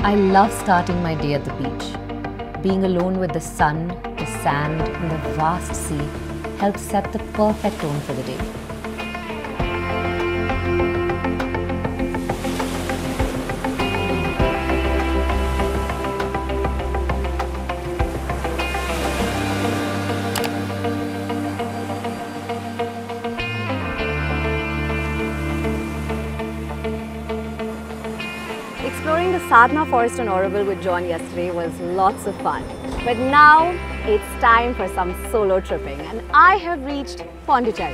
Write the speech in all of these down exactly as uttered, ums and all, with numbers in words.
I love starting my day at the beach. Being alone with the sun, the sand, and the vast sea helps set the perfect tone for the day. Exploring the Sadhana Forest in Auroville with John yesterday was lots of fun. But now it's time for some solo tripping and I have reached Pondicherry.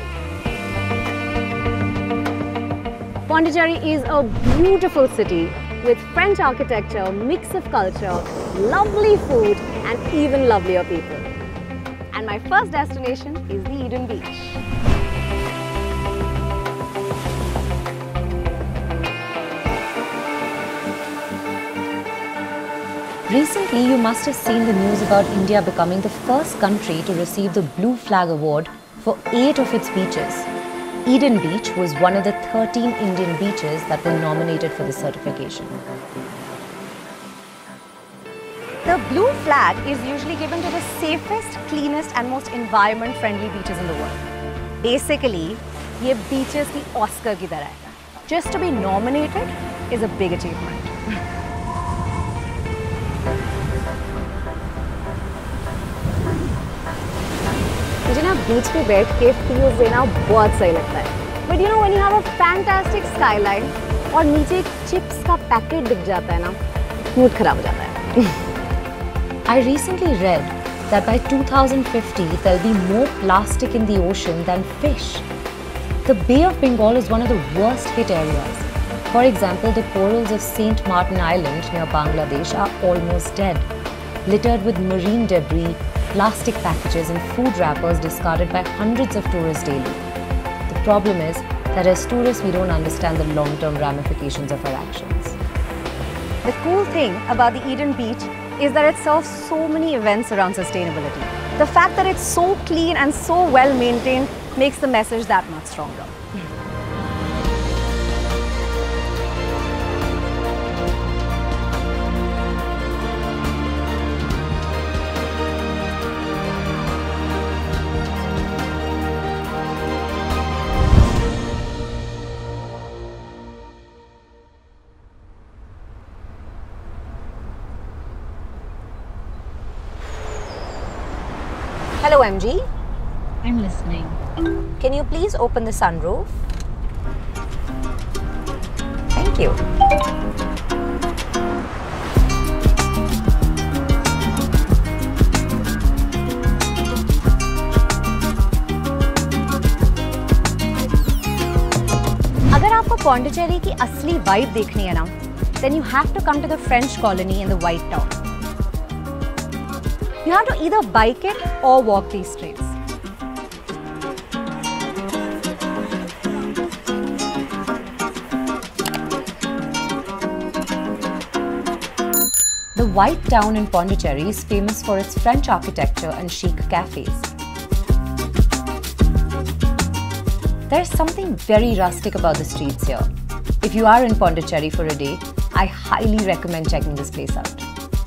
Pondicherry is a beautiful city with French architecture, mix of culture, lovely food and even lovelier people. And my first destination is the Eden Beach. Recently, you must have seen the news about India becoming the first country to receive the Blue Flag Award for eight of its beaches. Eden Beach was one of the thirteen Indian beaches that were nominated for the certification. The Blue Flag is usually given to the safest, cleanest and most environment-friendly beaches in the world. Basically, ये beaches की Oscar की तरह है. Just to be nominated is a big achievement. मुझे ना बीच पे बैठ के फील्स देना बहुत सही लगता है. But you know when you have a fantastic skyline और नीचे एक चिप्स का पैकेट दिख जाता है ना, मूड खराब हो जाता है. I recently read that by two thousand fifty there'll be more plastic in the ocean than fish. The Bay of Bengal is one of the worst hit areas. For example, the corals of Saint Martin Island near Bangladesh are almost dead, littered with marine debris, plastic packages and food wrappers discarded by hundreds of tourists daily. The problem is that as tourists we don't understand the long-term ramifications of our actions. The cool thing about the Eden Beach is that it serves so many events around sustainability. The fact that it's so clean and so well maintained makes the message that much stronger. Hello M G. I'm listening. Can you please open the sunroof? Thank you. अगर आपको पौंडीचेरी की असली vibe देखनी है ना, then you have to come to the French colony in the White Town. You have to either bike it or walk these streets. The White Town in Pondicherry is famous for its French architecture and chic cafes. There's something very rustic about the streets here. If you are in Pondicherry for a day, I highly recommend checking this place out.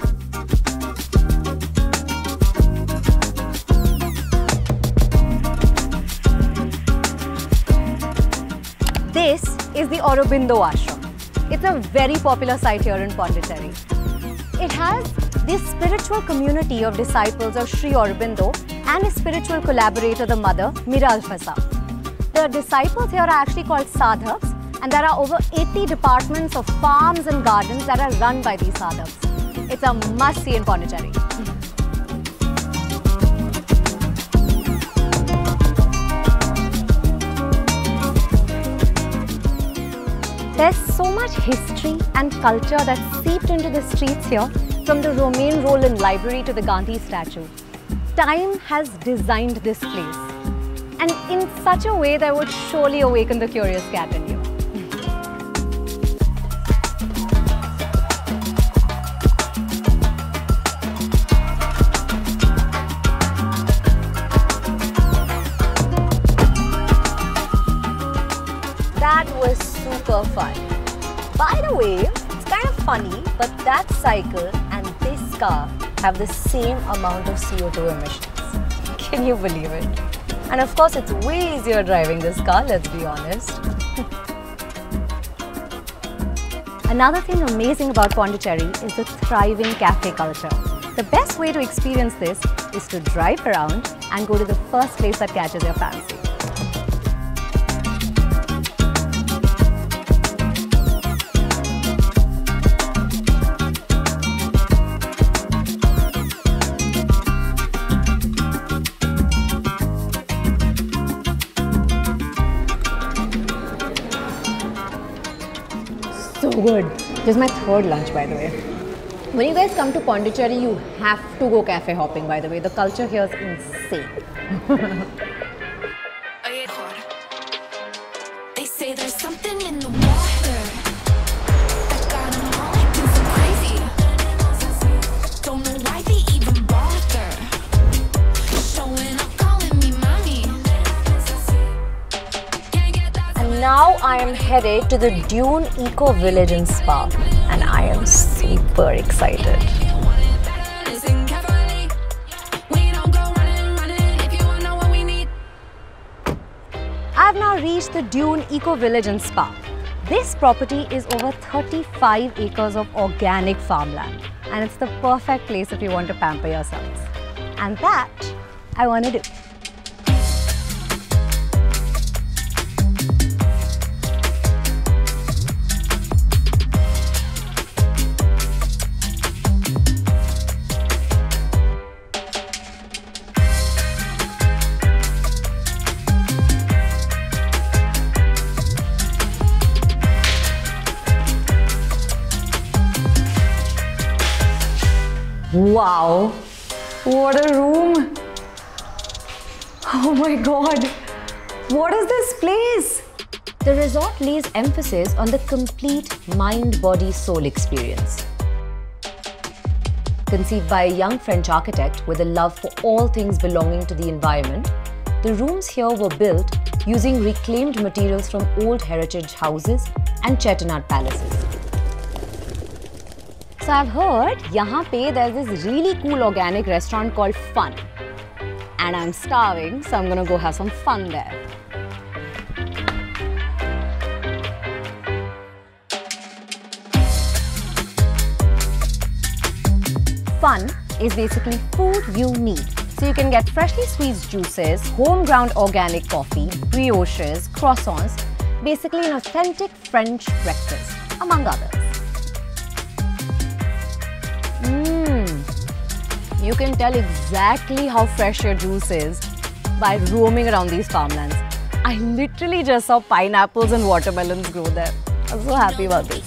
This is the Aurobindo Ashram. It's a very popular site here in Pondicherry. It has this spiritual community of disciples of Sri Aurobindo and his spiritual collaborator, the mother, Mira Alfasa. The disciples here are actually called sadhaks, and there are over eighty departments of farms and gardens that are run by these sadhaks. It's a must-see in Pondicherry. There's so much history and culture that's seeped into the streets here, from the Romain Roland Library to the Gandhi statue. Time has designed this place, and in such a way that would surely awaken the curious cat in you. That was super fun. By the way, kind of funny, but that cycle and this car have the same amount of C O two emissions. Can you believe it? And of course, it's way easier driving this car, let's be honest. Another thing amazing about Pondicherry is the thriving cafe culture. The best way to experience this is to drive around and go to the first place that catches your fancy. So good. This is my third lunch, by the way. When you guys come to Pondicherry, you have to go cafe hopping, by the way. The culture here is insane. They say there's something in the water that got them all acting so crazy. Don't know why they even bother showing up, calling me mommy. And now I am headed to the Dune Eco Village and Spa, and I am super excited. I've now reached the Dune Eco Village and Spa. This property is over thirty-five acres of organic farmland, and it's the perfect place if you want to pamper yourselves. And that I want to do. Wow, what a room! Oh my god, what is this place? The resort lays emphasis on the complete mind, body, soul experience. Conceived by a young French architect with a love for all things belonging to the environment, the rooms here were built using reclaimed materials from old heritage houses and Chettinad palaces. So I've heard यहाँ पे there's this really cool organic restaurant called Fun. And I'm starving, so I'm gonna go have some fun there. Fun is basically food you need. So you can get freshly squeezed juices, home ground organic coffee, brioches, croissants, basically an authentic French breakfast, among others. Mmm, you can tell exactly how fresh your juice is by roaming around these farmlands. I literally just saw pineapples and watermelons grow there. I'm so happy about this.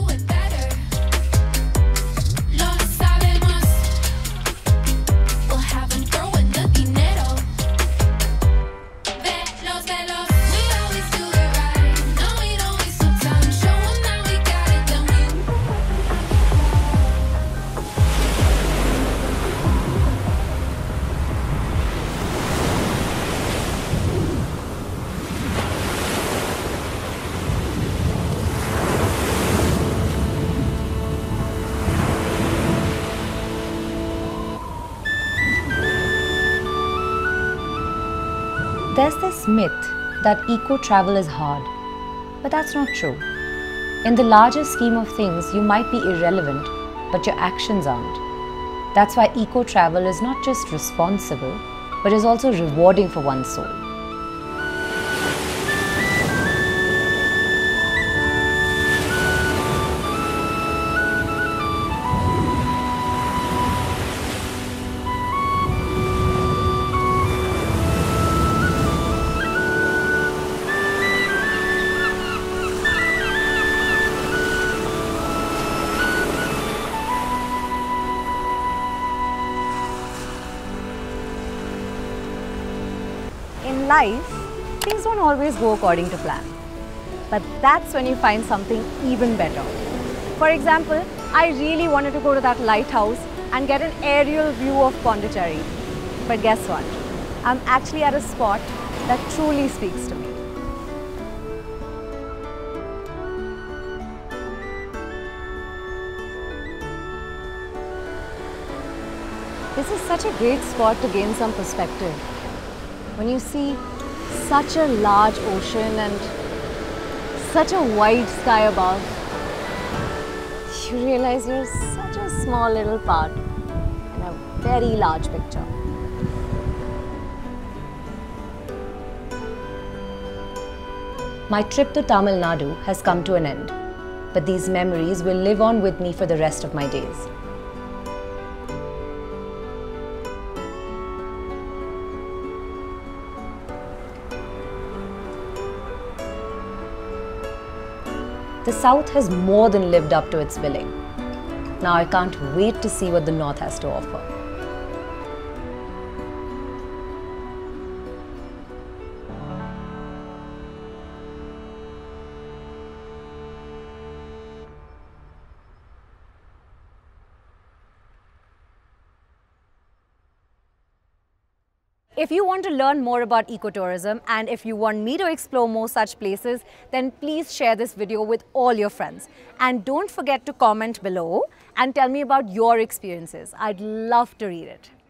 There's this myth that eco-travel is hard, but that's not true. In the larger scheme of things, you might be irrelevant, but your actions aren't. That's why eco-travel is not just responsible, but is also rewarding for one's soul. In life, things don't always go according to plan. But that's when you find something even better. For example, I really wanted to go to that lighthouse and get an aerial view of Pondicherry. But guess what? I'm actually at a spot that truly speaks to me. This is such a great spot to gain some perspective. When you see such a large ocean and such a wide sky above, you realize you're such a small little part in a very large picture. My trip to Tamil Nadu has come to an end, but these memories will live on with me for the rest of my days. The South has more than lived up to its billing. Now I can't wait to see what the North has to offer. If you want to learn more about ecotourism and if you want me to explore more such places, then please share this video with all your friends. And don't forget to comment below and tell me about your experiences. I'd love to read it.